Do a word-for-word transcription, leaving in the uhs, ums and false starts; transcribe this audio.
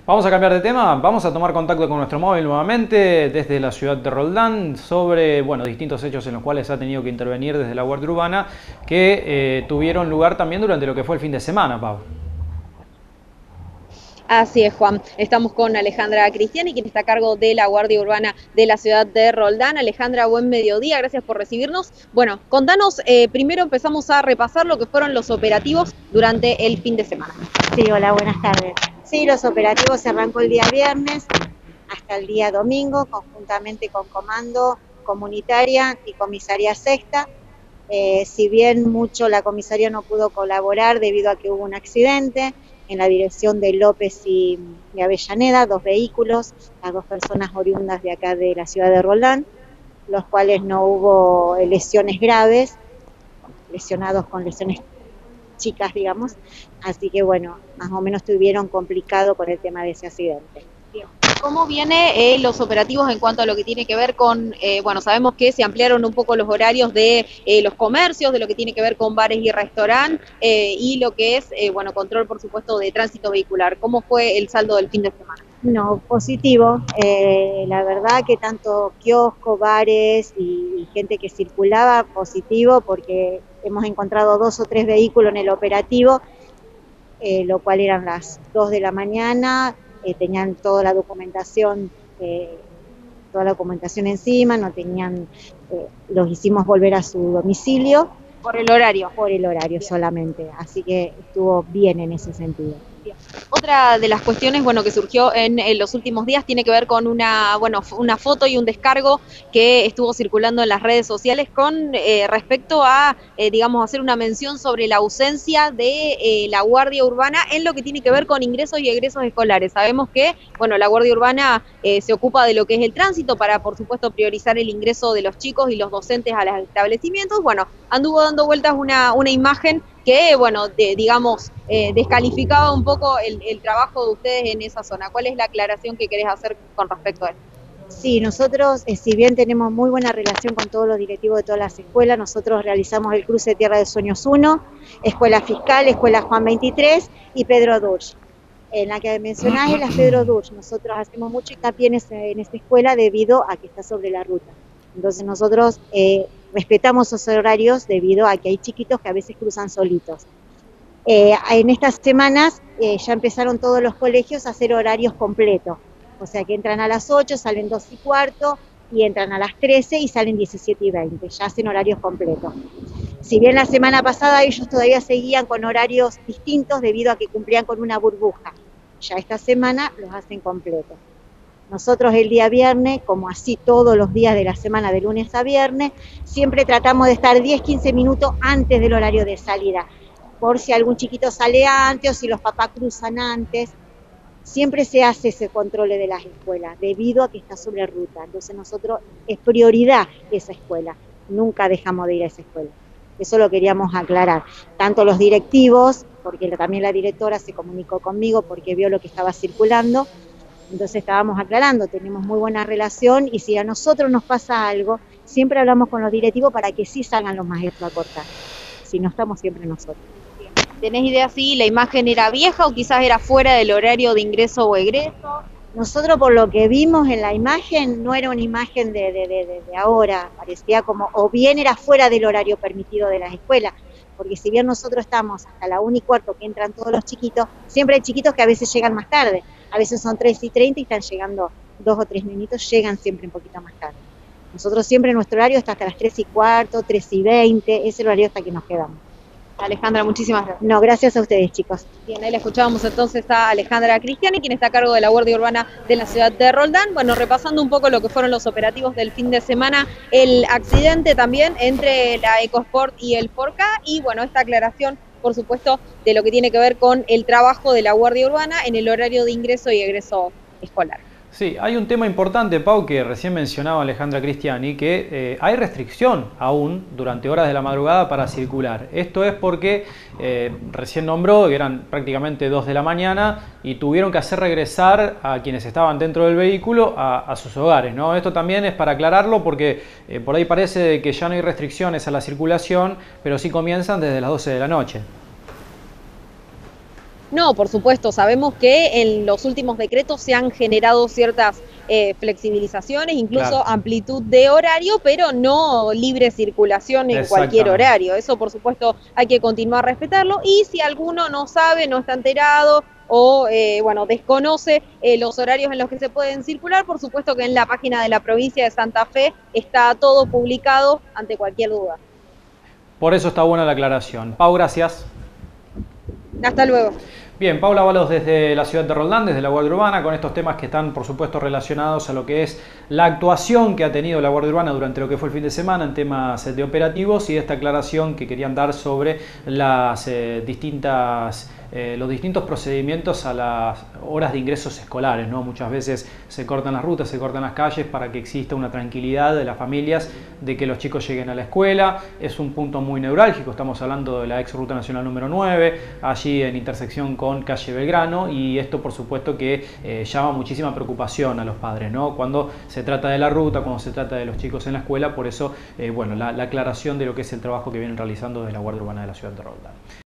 Vamos a cambiar de tema, vamos a tomar contacto con nuestro móvil nuevamente desde la ciudad de Roldán sobre bueno, distintos hechos en los cuales ha tenido que intervenir desde la Guardia Urbana que eh, tuvieron lugar también durante lo que fue el fin de semana, Pau. Así es, Juan. Estamos con Alejandra Cristiani, quien está a cargo de la Guardia Urbana de la ciudad de Roldán. Alejandra, buen mediodía, gracias por recibirnos. Bueno, contanos, eh, primero empezamos a repasar lo que fueron los operativos durante el fin de semana. Sí, hola, buenas tardes. Sí, los operativos se arrancó el día viernes hasta el día domingo, conjuntamente con Comando Comunitaria y Comisaría Sexta. Eh, si bien mucho la comisaría no pudo colaborar debido a que hubo un accidente en la dirección de López y, y Avellaneda, dos vehículos, las dos personas oriundas de acá de la ciudad de Roldán, los cuales no hubo lesiones graves, lesionados con lesiones chicas, digamos, así que bueno, más o menos estuvieron complicado con el tema de ese accidente. ¿Cómo vienen eh, los operativos en cuanto a lo que tiene que ver con, eh, bueno, sabemos que se ampliaron un poco los horarios de eh, los comercios, de lo que tiene que ver con bares y restaurantes, eh, y lo que es, eh, bueno, control, por supuesto, de tránsito vehicular? ¿Cómo fue el saldo del fin de semana? No, positivo. Eh, la verdad que tanto kioscos, bares y, y gente que circulaba, positivo, porque hemos encontrado dos o tres vehículos en el operativo, eh, lo cual eran las dos de la mañana, eh, tenían toda la documentación, eh, toda la documentación encima, no tenían, eh, los hicimos volver a su domicilio. Por el horario. Por el horario bien. Solamente, así que estuvo bien en ese sentido. Bien. Otra de las cuestiones, bueno, que surgió en, en los últimos días tiene que ver con una, bueno, una foto y un descargo que estuvo circulando en las redes sociales con eh, respecto a, eh, digamos, hacer una mención sobre la ausencia de eh, la Guardia Urbana en lo que tiene que ver con ingresos y egresos escolares. Sabemos que, bueno, la Guardia Urbana eh, se ocupa de lo que es el tránsito para, por supuesto, priorizar el ingreso de los chicos y los docentes a los establecimientos. Bueno, anduvo dando vueltas una, una imagen que, bueno, de, digamos, eh, descalificaba un poco el, el trabajo de ustedes en esa zona. ¿Cuál es la aclaración que querés hacer con respecto a esto? Sí, nosotros, eh, si bien tenemos muy buena relación con todos los directivos de todas las escuelas, nosotros realizamos el cruce de Tierra de Sueños uno, Escuela Fiscal, Escuela Juan veintitrés y Pedro Dursch. En la que mencionás es la Pedro Dursch. Nosotros hacemos mucho hincapié en, ese, en esta escuela debido a que está sobre la ruta. Entonces nosotros eh, respetamos esos horarios debido a que hay chiquitos que a veces cruzan solitos. Eh, en estas semanas eh, ya empezaron todos los colegios a hacer horarios completos, o sea que entran a las ocho, salen dos y cuarto, y entran a las trece y salen diecisiete y veinte, ya hacen horarios completos. Si bien la semana pasada ellos todavía seguían con horarios distintos debido a que cumplían con una burbuja, ya esta semana los hacen completos. Nosotros el día viernes, como así todos los días de la semana, de lunes a viernes, siempre tratamos de estar diez a quince minutos antes del horario de salida, por si algún chiquito sale antes o si los papás cruzan antes. Siempre se hace ese control de las escuelas, debido a que está sobre ruta. Entonces nosotros, es prioridad esa escuela, nunca dejamos de ir a esa escuela. Eso lo queríamos aclarar. Tanto los directivos, porque también la directora se comunicó conmigo porque vio lo que estaba circulando, entonces estábamos aclarando, tenemos muy buena relación y si a nosotros nos pasa algo, siempre hablamos con los directivos para que sí salgan los maestros a cortar, si no estamos siempre nosotros. ¿Tenés idea si la imagen era vieja o quizás era fuera del horario de ingreso o egreso? Nosotros por lo que vimos en la imagen, no era una imagen de, de, de, de ahora, parecía como, o bien era fuera del horario permitido de las escuelas, porque si bien nosotros estamos hasta la una y cuarto que entran todos los chiquitos, siempre hay chiquitos que a veces llegan más tarde, a veces son tres y treinta y están llegando dos o tres minutos, llegan siempre un poquito más tarde. Nosotros siempre nuestro horario está hasta las tres y cuarto, tres y veinte, ese es el horario hasta que nos quedamos. Alejandra, muchísimas gracias. No, gracias a ustedes, chicos. Bien, ahí la escuchábamos entonces a Alejandra Cristiani, quien está a cargo de la Guardia Urbana de la ciudad de Roldán. Bueno, repasando un poco lo que fueron los operativos del fin de semana, el accidente también entre la EcoSport y el Forca, y bueno, esta aclaración, por supuesto, de lo que tiene que ver con el trabajo de la Guardia Urbana en el horario de ingreso y egreso escolar. Sí, hay un tema importante, Pau, que recién mencionaba Alejandra Cristiani, que eh, hay restricción aún durante horas de la madrugada para circular. Esto es porque eh, recién nombró que eran prácticamente dos de la mañana y tuvieron que hacer regresar a quienes estaban dentro del vehículo a, a sus hogares, ¿no? Esto también es para aclararlo porque eh, por ahí parece que ya no hay restricciones a la circulación, pero sí comienzan desde las doce de la noche. No, por supuesto, sabemos que en los últimos decretos se han generado ciertas eh, flexibilizaciones, incluso Claro. amplitud de horario, pero no libre circulación en cualquier Exactamente. horario. Eso, por supuesto, hay que continuar a respetarlo. Y si alguno no sabe, no está enterado o eh, bueno, desconoce eh, los horarios en los que se pueden circular, por supuesto que en la página de la provincia de Santa Fe está todo publicado ante cualquier duda. Por eso está buena la aclaración. Pau, gracias. Hasta luego. Bien, Paula Ábalos desde la ciudad de Roldán, desde la Guardia Urbana, con estos temas que están, por supuesto, relacionados a lo que es la actuación que ha tenido la Guardia Urbana durante lo que fue el fin de semana en temas de operativos y esta aclaración que querían dar sobre las eh, distintas... Eh, los distintos procedimientos a las horas de ingresos escolares, ¿no? Muchas veces se cortan las rutas, se cortan las calles para que exista una tranquilidad de las familias de que los chicos lleguen a la escuela. Es un punto muy neurálgico, estamos hablando de la ex ruta nacional número nueve, allí en intersección con calle Belgrano, y esto por supuesto que eh, llama muchísima preocupación a los padres, ¿no? Cuando se trata de la ruta, cuando se trata de los chicos en la escuela, por eso, eh, bueno, la, la aclaración de lo que es el trabajo que vienen realizando desde la Guardia Urbana de la ciudad de Roldán.